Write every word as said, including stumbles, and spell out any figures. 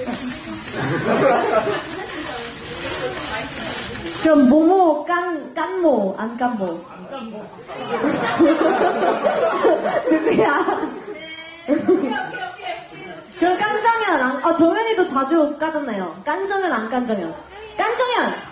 그럼 모모 깐 깐모 안 깐모. 안 깐모. 누구야? 그럼 깐정현 안, 아 정현이도 자주 까졌나요? 깐정현 안 깐정현. 깐정현.